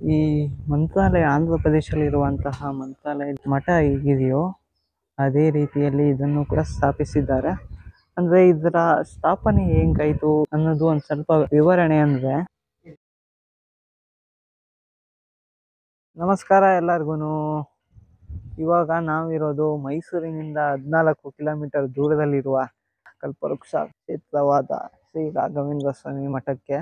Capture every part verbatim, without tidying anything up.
ಈ ಮಂತ್ರಾಲಯ ಆಂಧ್ರ ಪ್ರದೇಶದಲ್ಲಿರುವಂತಹ ಮಂತ್ರಾಲಯ ಮಠ ಹೇಗಿದೆಯೋ ಅದೇ ರೀತಿಯಲ್ಲಿ ಇದನ್ನು ಕೂಡ ಸ್ಥಾಪಿಸಿದ್ದಾರೆ. ಅಂದ್ರೆ ಇದರ ಸ್ಥಾಪನೆ ಹೆಂಗಾಯ್ತು ಅನ್ನೋದು ಒಂದು ಸ್ವಲ್ಪ ವಿವರಣೆ ಅಂದ್ರೆ, ನಮಸ್ಕಾರ ಎಲ್ಲರಿಗೂ. ಇವಾಗ ನಾವಿರೋದು ಮೈಸೂರಿನಿಂದ ಹದಿನಾಲ್ಕು ಕಿಲೋಮೀಟರ್ ದೂರದಲ್ಲಿರುವ ಕಲ್ಪವೃಕ್ಷ ಕ್ಷೇತ್ರವಾದ ಶ್ರೀ ರಾಘವೇಂದ್ರ ಸ್ವಾಮಿ ಮಠಕ್ಕೆ.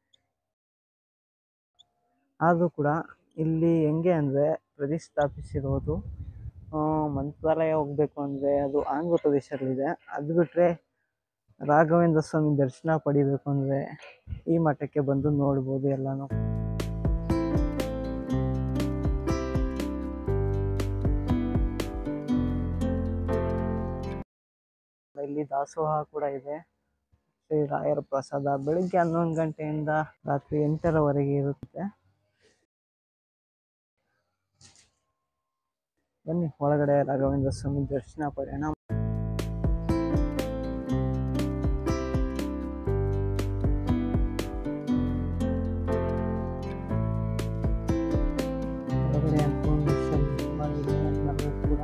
ಆದರೂ ಕೂಡ ಇಲ್ಲಿ ಹೆಂಗೆ ಅಂದರೆ ಪ್ರತಿಷ್ಠಾಪಿಸಿರೋದು ಮಂತ್ರಾಲಯ ಹೋಗ್ಬೇಕು ಅಂದರೆ ಅದು ಆಂಧ್ರ ಪ್ರದೇಶದಲ್ಲಿದೆ. ಅದು ಬಿಟ್ಟರೆ ರಾಘವೇಂದ್ರ ಸ್ವಾಮಿ ದರ್ಶನ ಪಡಿಬೇಕು ಅಂದರೆ ಈ ಮಠಕ್ಕೆ ಬಂದು ನೋಡ್ಬೋದು ಎಲ್ಲನೂ. ಇಲ್ಲಿ ದಾಸೋಹ ಕೂಡ ಇದೆ. ಶ್ರೀ ರಾಯರ ಪ್ರಸಾದ ಬೆಳಿಗ್ಗೆ ಹನ್ನೊಂದು ಗಂಟೆಯಿಂದ ರಾತ್ರಿ ಎಂಟರವರೆಗೆ ಇರುತ್ತೆ. ಬನ್ನಿ ಒಳಗಡೆ ರಾಘವೇಂದ್ರ ಸ್ವಾಮಿ ದರ್ಶನ ಪಡೆಯೋಣ. ಒಳಗಡೆ ಅಂತೂ ಚೆನ್ನಾಗಿದೆ ಎಲ್ಲವೂ ಕೂಡ.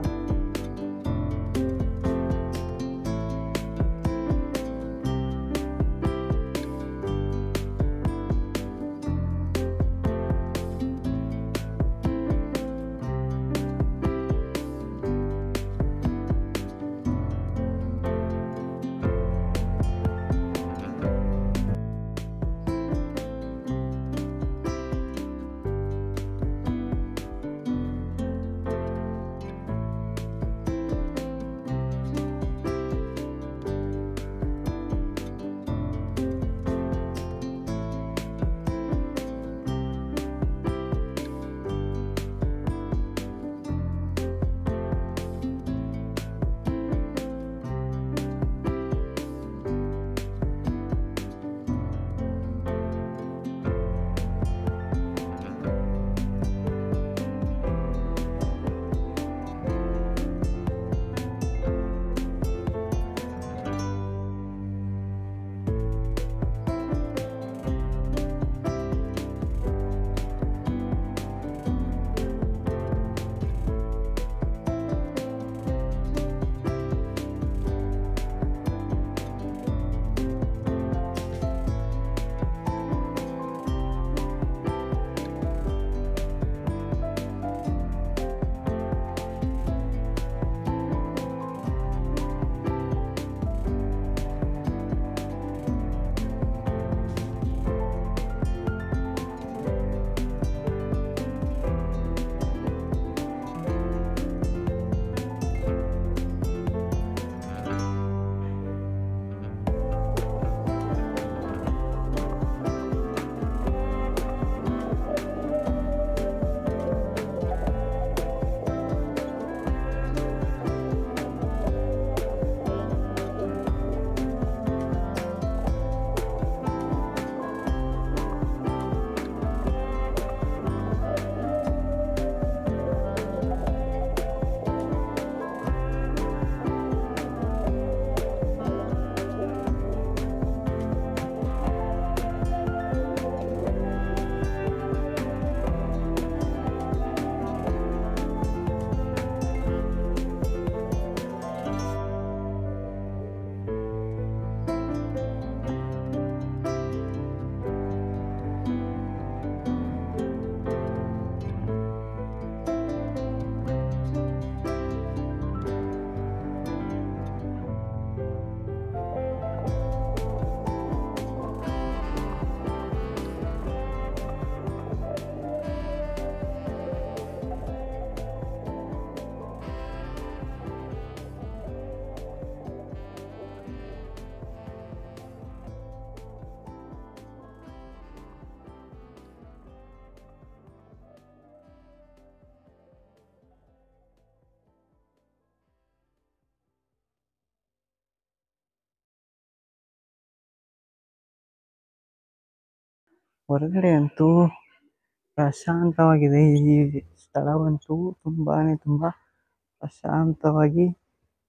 ಹೊರಗಡೆ ಅಂತೂ ಪ್ರಶಾಂತವಾಗಿದೆ. ಈ ಸ್ಥಳವಂತೂ ತುಂಬಾನೇ ತುಂಬ ಪ್ರಶಾಂತವಾಗಿ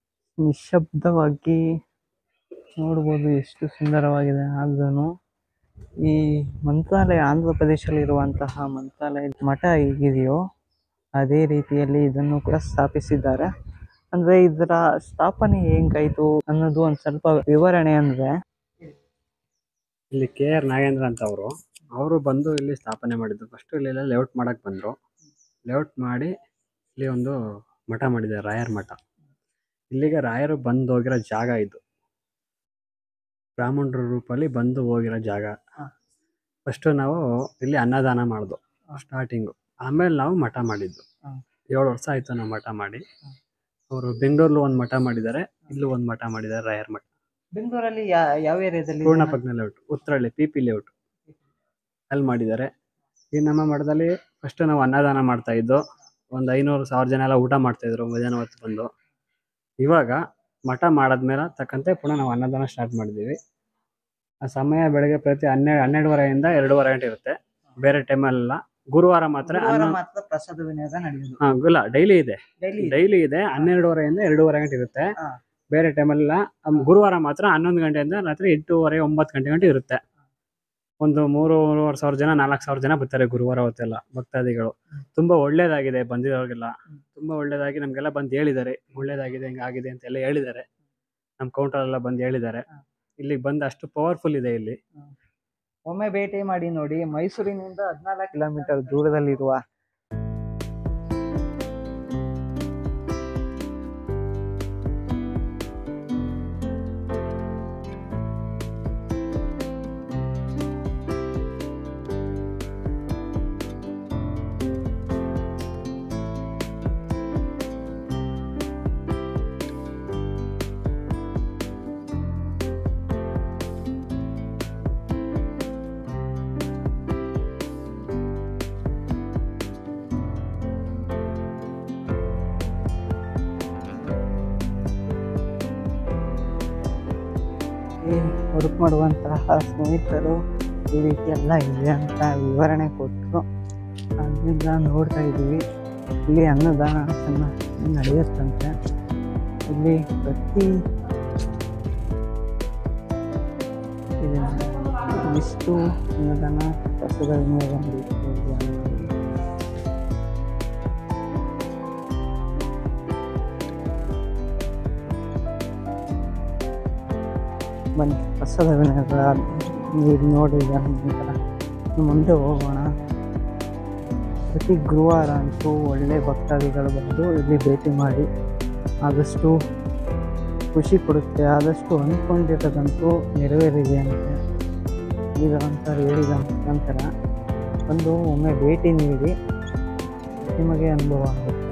ನಿಶ್ಶಬ್ದವಾಗಿ ನೋಡ್ಬೋದು ಎಷ್ಟು ಸುಂದರವಾಗಿದೆ. ಆದ್ರೂ ಈ ಮಂತ್ರಾಲಯ ಆಂಧ್ರ ಪ್ರದೇಶದಲ್ಲಿರುವಂತಹ ಮಂತ್ರಾಲಯ ಮಠ ಹೇಗಿದೆಯೋ ಅದೇ ರೀತಿಯಲ್ಲಿ ಇದನ್ನು ಕೂಡ ಸ್ಥಾಪಿಸಿದ್ದಾರೆ. ಅಂದ್ರೆ ಇದರ ಸ್ಥಾಪನೆ ಹೆಂಗಾಯ್ತು ಅನ್ನೋದು ಒಂದು ಸ್ವಲ್ಪ ವಿವರಣೆ ಅಂದ್ರೆ, ಇಲ್ಲಿ ಕೆ ಆರ್ ನಾಗೇಂದ್ರ ಅಂತ ಅವರು ಅವರು ಬಂದು ಇಲ್ಲಿ ಸ್ಥಾಪನೆ ಮಾಡಿದ್ರು. ಫಸ್ಟ್ ಇಲ್ಲೆಲ್ಲ ಲೇಔಟ್ ಮಾಡಕ್ ಬಂದ್ರು. ಲೇಔಟ್ ಮಾಡಿ ಇಲ್ಲಿ ಒಂದು ಮಠ ಮಾಡಿದ್ದಾರೆ, ರಾಯರ್ ಮಠ. ಇಲ್ಲಿಗೆ ರಾಯರು ಬಂದು ಹೋಗಿರೋ ಜಾಗ ಇದು, ಬ್ರಾಹ್ಮಣರ ರೂಪಲ್ಲಿ ಬಂದು ಹೋಗಿರೋ ಜಾಗ. ಫಸ್ಟ್ ನಾವು ಇಲ್ಲಿ ಅನ್ನದಾನ ಮಾಡ್ದು ಸ್ಟಾರ್ಟಿಂಗು, ಆಮೇಲೆ ನಾವು ಮಠ ಮಾಡಿದ್ದು. ಏಳು ವರ್ಷ ಆಯ್ತು ನಾವು ಮಠ ಮಾಡಿ. ಅವರು ಬೆಂಗಳೂರಲ್ಲಿ ಒಂದು ಮಠ ಮಾಡಿದ್ದಾರೆ, ಇಲ್ಲೂ ಒಂದು ಮಠ ಮಾಡಿದ್ದಾರೆ, ರಾಯರ್ ಮಠ. ಬೆಂಗಳೂರಲ್ಲಿ ಯಾವ ಏರಿಯಾದಲ್ಲಿ? Poornaprajna layout, Uttarahalli P P layout ಅಲ್ಲಿ ಮಾಡಿದ್ದಾರೆ. ಈ ನಮ್ಮ ಮಠದಲ್ಲಿ ಫಸ್ಟ್ ನಾವು ಅನ್ನದಾನ ಮಾಡ್ತಾ ಇದ್ದು, ಒಂದು ಐನೂರು ಸಾವಿರ ಜನ ಎಲ್ಲ ಊಟ ಮಾಡ್ತಾ ಇದ್ರು ಮಧ್ಯಾಹ್ನ ಹೊತ್ತು ಬಂದು. ಇವಾಗ ಮಠ ಮಾಡಾದ್ಮೇಲೆ ತಕ್ಕಂತೆ ಪುನಃ ನಾವು ಅನ್ನದಾನ ಸ್ಟಾರ್ಟ್ ಮಾಡಿದ್ದೀವಿ. ಆ ಸಮಯ ಬೆಳಗ್ಗೆ ಪ್ರತಿ ಹನ್ನೆರಡು ಹನ್ನೆರಡುವರೆಯಿಂದ ಎರಡೂವರೆ ಗಂಟೆ ಇರುತ್ತೆ. ಬೇರೆ ಟೈಮಲ್ಲ, ಗುರುವಾರ ಮಾತ್ರ ಮಾತ್ರ ಪ್ರಸಾದ ವಿನಿಯೋಗ ನಡೆಯುವುದು. ಹಾ ಇಲ್ಲ, ಡೈಲಿ ಇದೆ, ಡೈಲಿ ಇದೆ. ಹನ್ನೆರಡುವರೆಯಿಂದ ಎರಡೂವರೆ ಗಂಟೆ ಇರುತ್ತೆ. ಬೇರೆ ಟೈಮಲ್ಲ, ಗುರುವಾರ ಮಾತ್ರ ಹನ್ನೊಂದು ಗಂಟೆಯಿಂದ ರಾತ್ರಿ ಎಂಟೂವರೆ ಒಂಬತ್ತು ಗಂಟೆ ಗಂಟೆ ಇರುತ್ತೆ. ಒಂದು ಮೂರು ಮೂರುವರೆ ಸಾವಿರ ಜನ ನಾಲ್ಕು ಸಾವಿರ ಜನ ಬರ್ತಾರೆ ಗುರುವಾರ ಹೊತ್ತೆಲ್ಲ ಭಕ್ತಾದಿಗಳು. ತುಂಬಾ ಒಳ್ಳೇದಾಗಿದೆ ಬಂದಿರೋರಿಗೆಲ್ಲ, ತುಂಬಾ ಒಳ್ಳೇದಾಗಿ ನಮ್ಗೆಲ್ಲ ಬಂದು ಹೇಳಿದ್ದಾರೆ, ಒಳ್ಳೇದಾಗಿದೆ ಹಿಂಗಾಗಿದೆ ಅಂತ ಎಲ್ಲ ಹೇಳಿದ್ದಾರೆ. ನಮ್ಮ ಕೌಂಟರ್ ಎಲ್ಲ ಬಂದು ಹೇಳಿದ್ದಾರೆ. ಇಲ್ಲಿಗೆ ಬಂದು ಅಷ್ಟು ಪವರ್ಫುಲ್ ಇದೆ ಇಲ್ಲಿ. ಒಮ್ಮೆ ಭೇಟಿ ಮಾಡಿ ನೋಡಿ. ಮೈಸೂರಿನಿಂದ ಹದಿನಾಲ್ಕು ಕಿಲೋಮೀಟರ್ ದೂರದಲ್ಲಿರುವ ವರ್ಕ್ ಮಾಡುವಂತಹ ಸ್ನೇಹಿತರು ಈ ರೀತಿ ಎಲ್ಲ ಇದೆ ಅಂತ ವಿವರಣೆ ಕೊಟ್ಟರು. ಅದರಿಂದ ನೋಡ್ತಾ ಇದ್ದೀವಿ. ಇಲ್ಲಿ ಅನ್ನದಾನ ಚೆನ್ನಾಗಿ ನಡೆಯುತ್ತಂತೆ. ಇಲ್ಲಿ ಪ್ರತಿ ಇಷ್ಟು ಅನ್ನದಾನ ಪ್ರಸಾದ ವಿನಿಯೋಗ ನಡೆಯುತ್ತೆ. ಬಂದು ಪ್ರಸಾದ ವಿನಿಯೋಗ ನೀವು ನೋಡಿದ ನಂತರ ಮುಂದೆ ಹೋಗೋಣ. ಪ್ರತಿ ಗುರುವಾರ ಅಂತೂ ಒಳ್ಳೆ ಭಕ್ತಾದಿಗಳು ಬಂದು ಇಲ್ಲಿ ಭೇಟಿ ಮಾಡಿ ಆದಷ್ಟು ಖುಷಿ ಕೊಡುತ್ತೆ. ಆದಷ್ಟು ಅಂದ್ಕೊಂಡಿರೋದಂತೂ ನೆರವೇರಿದೆ ಅಂತ ಹೇಳಿದಂತ ಹೇಳಿದ ನಂತರ ಒಂದು ಒಮ್ಮೆ ಭೇಟಿ ನೀಡಿ ನಿಮಗೆ ಅನುಭವ ಆಗುತ್ತೆ.